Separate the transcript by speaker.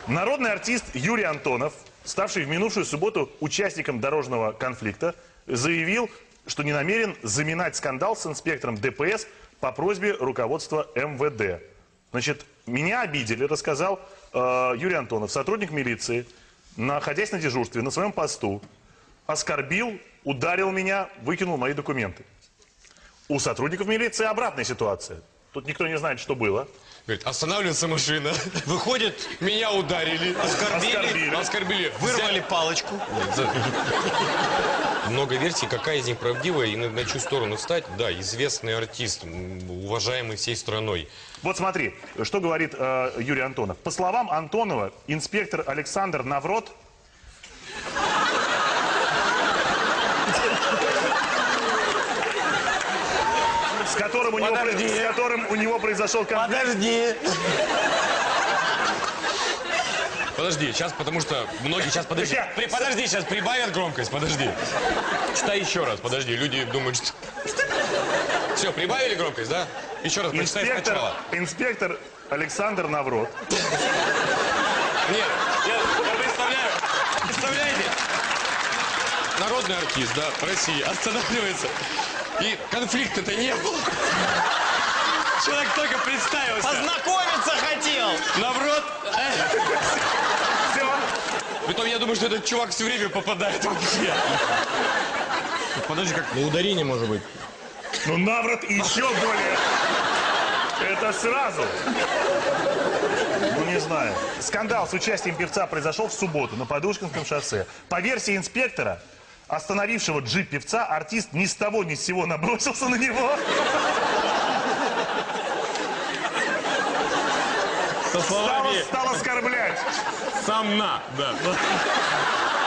Speaker 1: Народный артист Юрий Антонов, ставший в минувшую субботу участником дорожного конфликта, заявил, что не намерен заминать скандал с инспектором ДПС по просьбе руководства МВД. Значит, меня обидели, рассказал Юрий Антонов, сотрудник милиции, находясь на дежурстве, на своем посту, оскорбил, ударил меня, выкинул мои документы. У сотрудников милиции обратная ситуация. Тут никто не знает, что было.
Speaker 2: Говорит, останавливается машина. Выходит, меня ударили. Оскорбили.
Speaker 3: Вырвали палочку.
Speaker 2: Много версий, какая из них правдивая и на чью сторону встать. Да, известный артист, уважаемый всей страной.
Speaker 1: Вот смотри, что говорит Юрий Антонов. По словам Антонова, инспектор Александр Наврот с которым у него произошел конфликт.
Speaker 2: Подожди, сейчас, потому что многие сейчас, подожди, сейчас прибавят громкость, подожди. Читай еще раз, подожди, люди думают, что... Все, прибавили громкость, да? Еще раз прочитай сначала.
Speaker 1: Инспектор Александр Наврот.
Speaker 2: Нет, я представляю, представляете? Народный артист, да, в России останавливается, и конфликта-то не было. Человек только представился.
Speaker 3: Познакомиться хотел.
Speaker 2: Наврот.
Speaker 1: Все.
Speaker 2: Притом я думаю, что этот чувак все время попадает вообще. Подожди, как на ударение может быть?
Speaker 1: Ну, Наврот еще более. Это сразу. Ну, не знаю. Скандал с участием певца произошел в субботу на Подушкинском шоссе. По версии инспектора, остановившего джип певца, артист ни с того ни с сего набросился на него.
Speaker 2: Со словами...
Speaker 1: Стал оскорблять.
Speaker 2: Сам на, да.